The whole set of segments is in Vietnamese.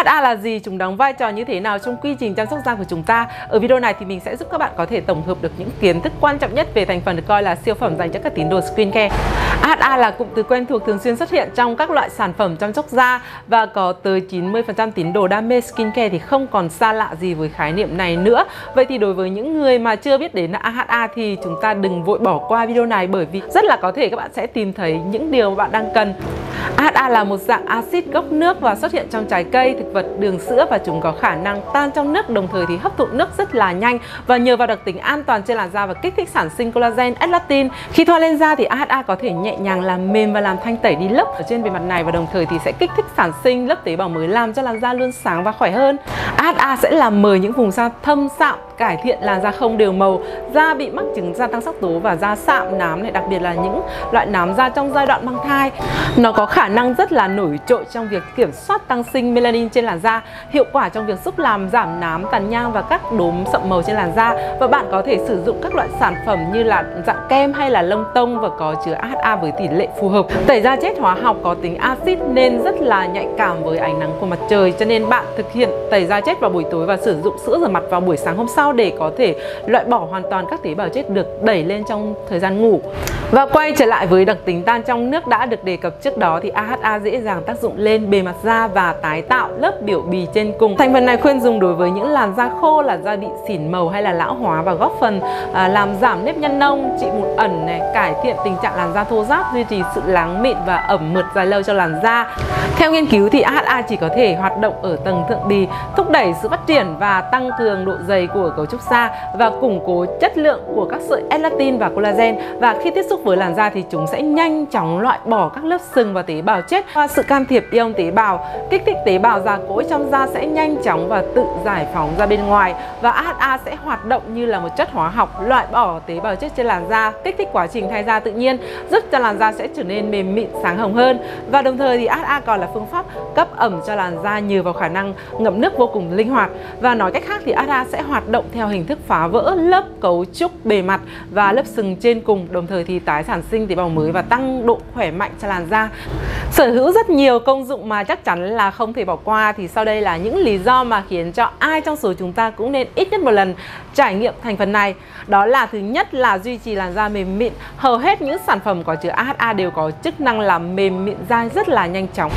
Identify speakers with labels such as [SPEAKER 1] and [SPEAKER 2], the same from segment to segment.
[SPEAKER 1] AHA là gì, chúng đóng vai trò như thế nào trong quy trình chăm sóc da của chúng ta? Ở video này thì mình sẽ giúp các bạn có thể tổng hợp được những kiến thức quan trọng nhất về thành phần được coi là siêu phẩm dành cho các tín đồ skincare. AHA là cụm từ quen thuộc thường xuyên xuất hiện trong các loại sản phẩm chăm sóc da và có tới 90% tín đồ đam mê skincare thì không còn xa lạ gì với khái niệm này nữa. Vậy thì đối với những người mà chưa biết đến AHA thì chúng ta đừng vội bỏ qua video này, bởi vì rất là có thể các bạn sẽ tìm thấy những điều bạn đang cần. AHA là một dạng axit gốc nước và xuất hiện trong trái cây, thực vật, đường sữa và chúng có khả năng tan trong nước, đồng thời thì hấp thụ nước rất là nhanh và nhờ vào đặc tính an toàn trên làn da và kích thích sản sinh collagen, elastin. Khi thoa lên da thì AHA có thể nhẹ nhàng làm mềm và làm thanh tẩy đi lớp ở trên bề mặt này và đồng thời thì sẽ kích thích sản sinh lớp tế bào mới làm cho làn da luôn sáng và khỏe hơn. AHA sẽ làm mờ những vùng da thâm sạm, cải thiện làn da không đều màu, da bị mắc chứng da tăng sắc tố và da sạm nám này, đặc biệt là những loại nám da trong giai đoạn mang thai. Nó có khả năng rất là nổi trội trong việc kiểm soát tăng sinh melanin trên làn da, hiệu quả trong việc giúp làm giảm nám, tàn nhang và các đốm sậm màu trên làn da. Và bạn có thể sử dụng các loại sản phẩm như là dạng kem hay là lông tông và có chứa AHA với tỷ lệ phù hợp. Tẩy da chết hóa học có tính axit nên rất là nhạy cảm với ánh nắng của mặt trời, cho nên bạn thực hiện tẩy da chết vào buổi tối và sử dụng sữa rửa mặt vào buổi sáng hôm sau để có thể loại bỏ hoàn toàn các tế bào chết được đẩy lên trong thời gian ngủ. Và quay trở lại với đặc tính tan trong nước đã được đề cập trước đó thì AHA dễ dàng tác dụng lên bề mặt da và tái tạo lớp biểu bì trên cùng. Thành phần này khuyên dùng đối với những làn da khô, làn da bị xỉn màu hay là lão hóa và góp phần làm giảm nếp nhăn nông, trị mụn ẩn này, cải thiện tình trạng làn da thô ráp, duy trì sự láng mịn và ẩm mượt dài lâu cho làn da. Theo nghiên cứu thì AHA chỉ có thể hoạt động ở tầng thượng bì, thúc đẩy sự phát triển và tăng cường độ dày của cấu trúc da và củng cố chất lượng của các sợi elastin và collagen, và khi tiếp xúc với làn da thì chúng sẽ nhanh chóng loại bỏ các lớp sừng và tế bào chết. Qua sự can thiệp ion tế bào, kích thích tế bào già cỗi trong da sẽ nhanh chóng và tự giải phóng ra bên ngoài, và AHA sẽ hoạt động như là một chất hóa học loại bỏ tế bào chết trên làn da, kích thích quá trình thay da tự nhiên, giúp cho làn da sẽ trở nên mềm mịn, sáng hồng hơn. Và đồng thời thì AHA còn là phương pháp cấp ẩm cho làn da nhờ vào khả năng ngậm nước vô cùng linh hoạt. Và nói cách khác thì AHA sẽ hoạt động theo hình thức phá vỡ lớp cấu trúc bề mặt và lớp sừng trên cùng, đồng thời thì tái sản sinh tế bào mới và tăng độ khỏe mạnh cho làn da. Sở hữu rất nhiều công dụng mà chắc chắn là không thể bỏ qua, thì sau đây là những lý do mà khiến cho ai trong số chúng ta cũng nên ít nhất một lần trải nghiệm thành phần này. Đó là thứ nhất là duy trì làn da mềm mịn. Hầu hết những sản phẩm có chứa AHA đều có chức năng làm mềm mịn da rất là nhanh chóng.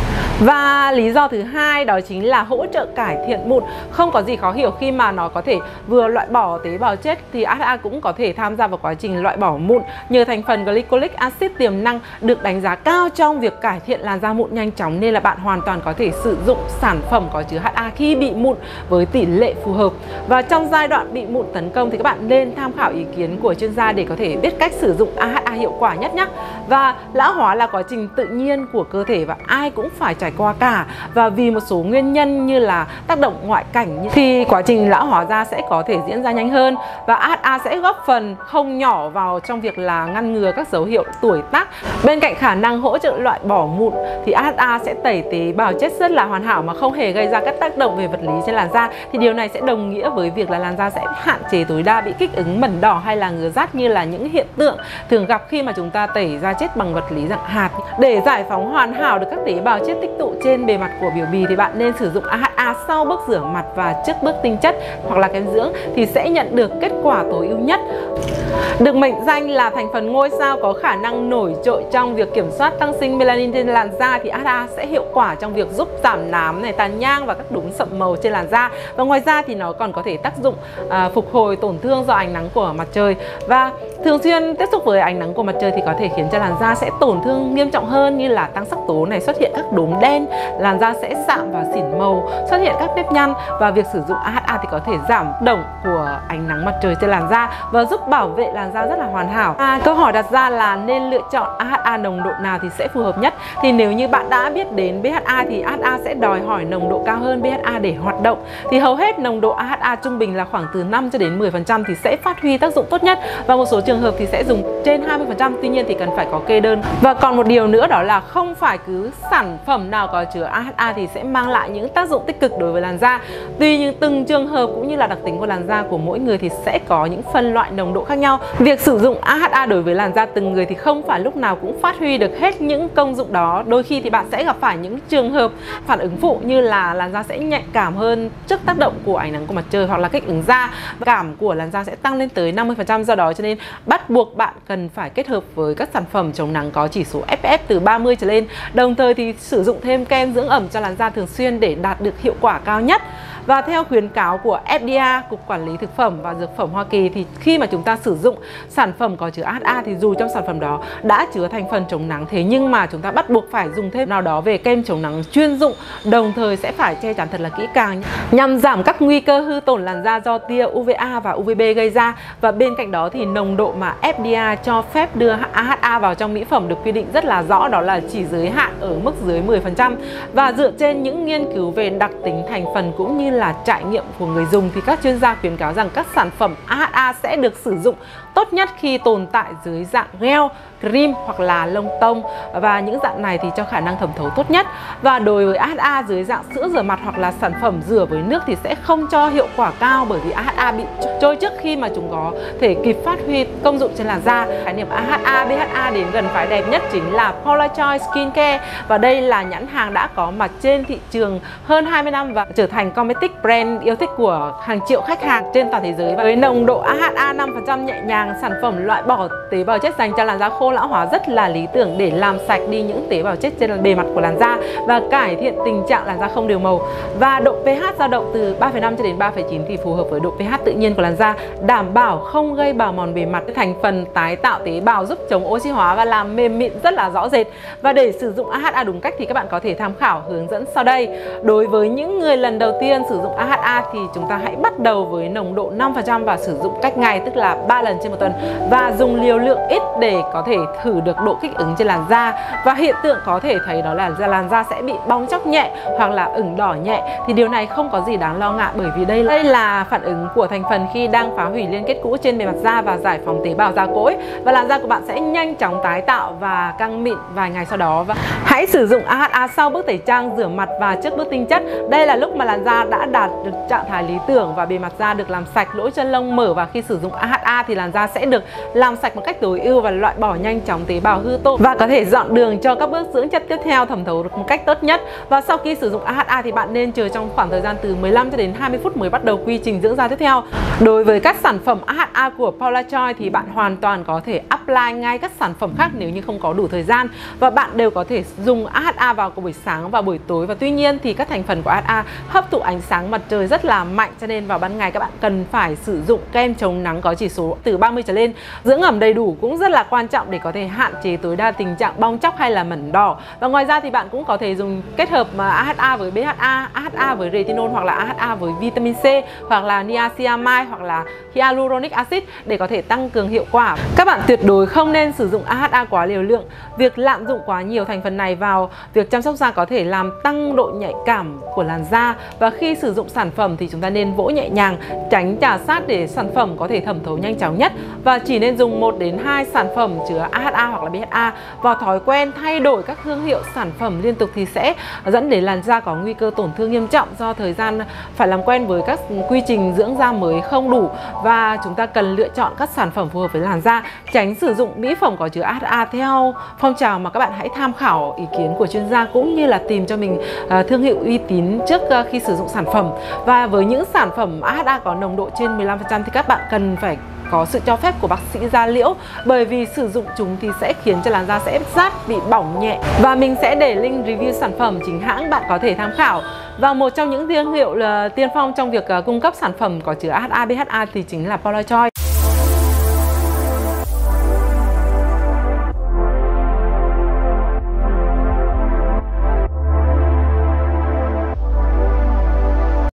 [SPEAKER 1] Và lý do thứ hai đó chính là hỗ trợ cải thiện mụn. Không có gì khó hiểu khi mà nó có thể vừa loại bỏ tế bào chết thì AHA cũng có thể tham gia vào quá trình loại bỏ mụn nhờ thành phần glycolic acid tiềm năng được đánh giá cao trong việc cải thiện làn da mụn nhanh chóng, nên là bạn hoàn toàn có thể sử dụng sản phẩm có chứa AHA khi bị mụn với tỷ lệ phù hợp. Và trong giai đoạn bị mụn tấn công thì các bạn nên tham khảo ý kiến của chuyên gia để có thể biết cách sử dụng AHA hiệu quả nhất nhé. Và lão hóa là quá trình tự nhiên của cơ thể và ai cũng phải trải qua cả, và vì một số nguyên nhân như là tác động ngoại cảnh thì quá trình lão hóa da sẽ có thể diễn ra nhanh hơn, và AHA sẽ góp phần không nhỏ vào trong việc là ngăn ngừa các dấu hiệu tuổi tác. Bên cạnh khả năng hỗ trợ loại bỏ mụn thì AHA sẽ tẩy tế bào chết rất là hoàn hảo mà không hề gây ra các tác động về vật lý trên làn da, thì điều này sẽ đồng nghĩa với việc là làn da sẽ hạn chế tối đa bị kích ứng mẩn đỏ hay là ngứa rát như là những hiện tượng thường gặp khi mà chúng ta tẩy da chết bằng vật lý dạng hạt. Để giải phóng hoàn hảo được các tế bào chết tích tụ trên bề mặt của biểu bì thì bạn nên sử dụng AHA sau bước rửa mặt và trước bước tinh chất hoặc là kem dưỡng thì sẽ nhận được kết quả tối ưu nhất. Được mệnh danh là thành phần ngôi sao có khả năng nổi trội trong việc kiểm soát tăng sinh melanin trên làn da thì AHA sẽ hiệu quả trong việc giúp giảm nám này, tàn nhang và các đốm sậm màu trên làn da. Và ngoài ra thì nó còn có thể tác dụng phục hồi tổn thương do ánh nắng của mặt trời, và thường xuyên tiếp xúc với ánh nắng của mặt trời thì có thể khiến cho làn da sẽ tổn thương nghiêm trọng hơn, như là tăng sắc tố này, xuất hiện các đốm đen, làn da sẽ sạm và xỉn màu, xuất hiện các nếp nhăn. Và việc sử dụng AHA thì có thể giảm động của ánh nắng mặt trời trên làn da và giúp bảo vệ làn da rất là hoàn hảo. Câu hỏi đặt ra là nên lựa chọn AHA nồng độ nào thì sẽ phù hợp nhất. Thì nếu như bạn đã biết đến BHA thì AHA sẽ đòi hỏi nồng độ cao hơn BHA để hoạt động. Thì hầu hết nồng độ AHA trung bình là khoảng từ 5 cho đến 10% thì sẽ phát huy tác dụng tốt nhất, và một số trường hợp thì sẽ dùng trên 20%, tuy nhiên thì cần phải có kê đơn. Và còn một điều nữa đó là không phải cứ sản phẩm phẩm nào có chứa AHA thì sẽ mang lại những tác dụng tích cực đối với làn da. Tùy những từng trường hợp cũng như là đặc tính của làn da của mỗi người thì sẽ có những phân loại nồng độ khác nhau. Việc sử dụng AHA đối với làn da từng người thì không phải lúc nào cũng phát huy được hết những công dụng đó. Đôi khi thì bạn sẽ gặp phải những trường hợp phản ứng phụ như là làn da sẽ nhạy cảm hơn trước tác động của ánh nắng của mặt trời hoặc là kích ứng da. Cảm của làn da sẽ tăng lên tới 50%, do đó cho nên bắt buộc bạn cần phải kết hợp với các sản phẩm chống nắng có chỉ số SPF từ 30 trở lên. Đồng thời thì sử dụng thêm kem dưỡng ẩm cho làn da thường xuyên để đạt được hiệu quả cao nhất. Và theo khuyến cáo của FDA, Cục Quản lý Thực phẩm và Dược phẩm Hoa Kỳ, thì khi mà chúng ta sử dụng sản phẩm có chứa AHA thì dù trong sản phẩm đó đã chứa thành phần chống nắng, thế nhưng mà chúng ta bắt buộc phải dùng thêm nào đó về kem chống nắng chuyên dụng, đồng thời sẽ phải che chắn thật là kỹ càng nhằm giảm các nguy cơ hư tổn làn da do tia UVA và UVB gây ra. Và bên cạnh đó thì nồng độ mà FDA cho phép đưa AHA vào trong mỹ phẩm được quy định rất là rõ, đó là chỉ giới hạn ở mức dưới 10%. Và dựa trên những nghiên cứu về đặc tính thành phần cũng như là trải nghiệm của người dùng thì các chuyên gia khuyến cáo rằng các sản phẩm AHA sẽ được sử dụng tốt nhất khi tồn tại dưới dạng gel, cream hoặc là lông tông, và những dạng này thì cho khả năng thẩm thấu tốt nhất. Và đối với AHA dưới dạng sữa rửa mặt hoặc là sản phẩm rửa với nước thì sẽ không cho hiệu quả cao, bởi vì AHA bị trôi trước khi mà chúng có thể kịp phát huy công dụng trên làn da. Khái niệm AHA, BHA đến gần phái đẹp nhất chính là Polarchoice Skincare, và đây là nhãn hàng đã có mặt trên thị trường hơn 20 năm và trở thành cosmetic brand yêu thích của hàng triệu khách hàng trên toàn thế giới. Với nồng độ AHA 5% nhẹ nhàng, sản phẩm loại bỏ tế bào chết dành cho làn da khô lão hóa rất là lý tưởng để làm sạch đi những tế bào chết trên bề mặt của làn da và cải thiện tình trạng làn da không đều màu. Và độ pH dao động từ 3,5 cho đến 3,9 thì phù hợp với độ pH tự nhiên của làn da, đảm bảo không gây bào mòn bề mặt. Thành phần tái tạo tế bào giúp chống oxy hóa và làm mềm mịn rất là rõ rệt. Và để sử dụng AHA đúng cách thì các bạn có thể tham khảo hướng dẫn sau đây. Đối với những người lần đầu tiên sử dụng AHA thì chúng ta hãy bắt đầu với nồng độ 5% và sử dụng cách ngày, tức là 3 lần trên một tuần, và dùng liều lượng ít để có thể thử được độ kích ứng trên làn da. Và hiện tượng có thể thấy đó là làn da sẽ bị bong tróc nhẹ hoặc là ửng đỏ nhẹ, thì điều này không có gì đáng lo ngại, bởi vì đây là phản ứng của thành phần khi đang phá hủy liên kết cũ trên bề mặt da và giải phóng tế bào da cỗi, và làn da của bạn sẽ nhanh chóng tái tạo và căng mịn vài ngày sau đó. Và hãy sử dụng AHA sau bước tẩy trang, rửa mặt và trước bước tinh chất. Đây là lúc mà làn da đã đạt được trạng thái lý tưởng và bề mặt da được làm sạch, lỗ chân lông mở, và khi sử dụng AHA thì làn da sẽ được làm sạch một cách tối ưu và loại bỏ nhanh chóng tế bào hư tổn và có thể dọn đường cho các bước dưỡng chất tiếp theo thẩm thấu được một cách tốt nhất. Và sau khi sử dụng AHA thì bạn nên chờ trong khoảng thời gian từ 15 cho đến 20 phút mới bắt đầu quy trình dưỡng da tiếp theo. Đối với các sản phẩm AHA của Polarchoice thì bạn hoàn toàn có thể apply ngay các sản phẩm khác nếu như không có đủ thời gian, và bạn đều có thể dùng AHA vào buổi sáng và buổi tối. Và tuy nhiên thì các thành phần của AHA hấp thụ ánh sáng mặt trời rất là mạnh, cho nên vào ban ngày các bạn cần phải sử dụng kem chống nắng có chỉ số từ 30 trở lên. Dưỡng ẩm đầy đủ cũng rất là quan trọng để có thể hạn chế tối đa tình trạng bong tróc hay là mẩn đỏ. Và ngoài ra thì bạn cũng có thể dùng kết hợp AHA với BHA, AHA với retinol hoặc là AHA với vitamin C hoặc là niacinamide hoặc là hyaluronic acid để có thể tăng cường hiệu quả. Các bạn tuyệt đối không nên sử dụng AHA quá liều lượng. Việc lạm dụng quá nhiều thành phần này vào việc chăm sóc da có thể làm tăng độ nhạy cảm của làn da, và khi sử dụng sản phẩm thì chúng ta nên vỗ nhẹ nhàng, tránh chà sát để sản phẩm có thể thẩm thấu nhanh chóng nhất, và chỉ nên dùng 1 đến 2 sản phẩm chứa AHA hoặc là BHA. Và thói quen thay đổi các thương hiệu sản phẩm liên tục thì sẽ dẫn đến làn da có nguy cơ tổn thương nghiêm trọng do thời gian phải làm quen với các quy trình dưỡng da mới không đủ, và chúng ta cần lựa chọn các sản phẩm phù hợp với làn da, tránh sử dụng mỹ phẩm có chứa AHA theo phong trào, mà các bạn hãy tham khảo ý kiến của chuyên gia cũng như là tìm cho mình thương hiệu uy tín trước khi sử dụng sản phẩm. Và với những sản phẩm AHA có nồng độ trên 15% thì các bạn cần phải có sự cho phép của bác sĩ da liễu, bởi vì sử dụng chúng thì sẽ khiến cho làn da sẽ rát, bị bỏng nhẹ. Và mình sẽ để link review sản phẩm chính hãng bạn có thể tham khảo. Và một trong những thương hiệu tiên phong trong việc cung cấp sản phẩm có chứa AHA, BHA thì chính là Polarchoice.